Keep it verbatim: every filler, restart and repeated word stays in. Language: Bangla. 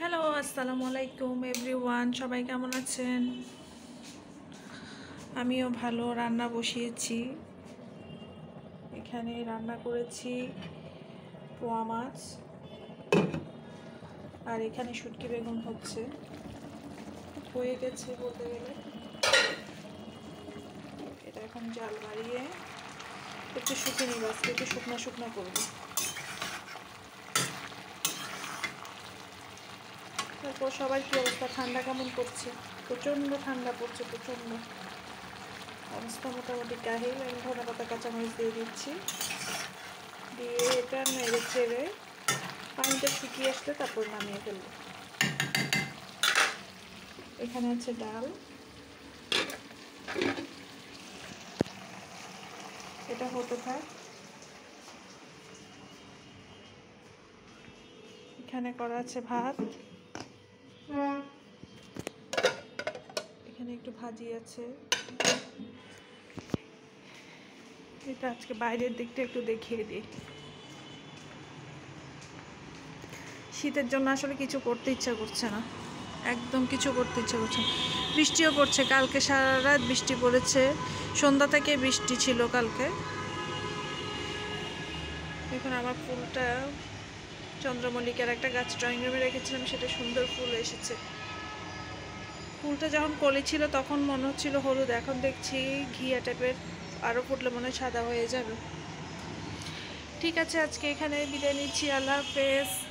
হ্যালো, আসসালামু আলাইকুম এভরিওয়ান। সবাই কেমন আছেন? আমিও ভালো। রান্না বসিয়েছি, এখানে রান্না করেছি পোয়া মাছ, আর এখানে শুটকি বেগুন হচ্ছে, হয়ে গেছে বলতে গেলে। এটা এখন জাল বাড়িয়ে একটু শুকিয়ে নিব, আজকে একটু শুকনা শুকনা করবো। তারপর সবার কী অবস্থা? ঠান্ডা কেমন পড়ছে? প্রচণ্ড ঠান্ডা পড়ছে, প্রচণ্ড অবস্থা মোটামুটি কাহিল। আমি ধনে পাতা কাঁচামরিচ দিয়ে দিচ্ছি, দিয়ে এটা নেড়ে চেড়ে পানিটা শুকিয়ে আসলে তারপর নামিয়ে ফেলবো। এখানে আছে ডাল, এটা হতে থাক। এখানে করা আছে ভাত, এখানে একটু ভাজি আছে। এটা আজকে বাইরের দিকটা একটু দেখিয়ে দিই। শীতের জন্য আসলে কিছু করতে ইচ্ছা করছে না, একদম কিছু করতে ইচ্ছা করছে না। বৃষ্টিও পড়ছে, কালকে সারা রাত বৃষ্টি পড়েছে, সন্ধ্যা থেকে বৃষ্টি ছিল কালকে। এখন আমার ফুলটা, চন্দ্রমল্লিকার একটা গাছ ড্রয়িং রুমে রেখেছিলাম, সেটা সুন্দর ফুল এসেছে। ফুলটা যখন কলি ছিল তখন মনে হচ্ছিল হলুদ, এখন দেখছি ঘিয়া টাইপের, আরও ফুটলে মনে হয় সাদা হয়ে যাবে। ঠিক আছে, আজকে এখানে বিদায় নিচ্ছি। আল্লাহ হাফেজ।